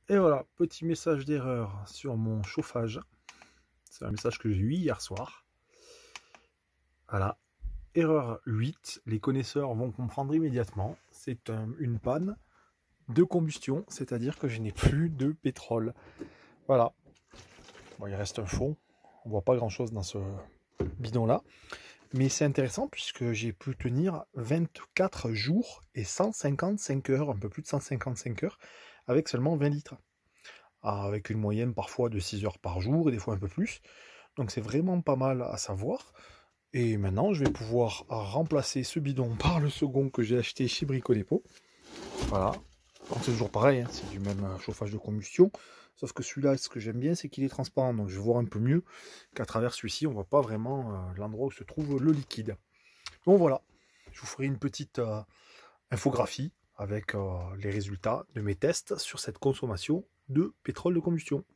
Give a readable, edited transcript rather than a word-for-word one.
Et voilà, petit message d'erreur sur mon chauffage. C'est un message que j'ai eu hier soir. Voilà, erreur 8, les connaisseurs vont comprendre immédiatement. C'est une panne de combustion, c'est-à-dire que je n'ai plus de pétrole. Voilà, bon, il reste un fond, on voit pas grand-chose dans ce bidon-là. Mais c'est intéressant puisque j'ai pu tenir 24 jours et 155 heures, un peu plus de 155 heures, avec seulement 20 litres. Avec une moyenne parfois de 6 heures par jour et des fois un peu plus. Donc c'est vraiment pas mal à savoir. Et maintenant, je vais pouvoir remplacer ce bidon par le second que j'ai acheté chez Brico Dépôt. Voilà. Donc c'est toujours pareil, hein, c'est du même chauffage de combustion. Sauf que celui-là, ce que j'aime bien, c'est qu'il est transparent. Donc je vais voir un peu mieux qu'à travers celui-ci, on ne voit pas vraiment l'endroit où se trouve le liquide. Donc voilà, je vous ferai une petite infographie avec les résultats de mes tests sur cette consommation de pétrole de combustion.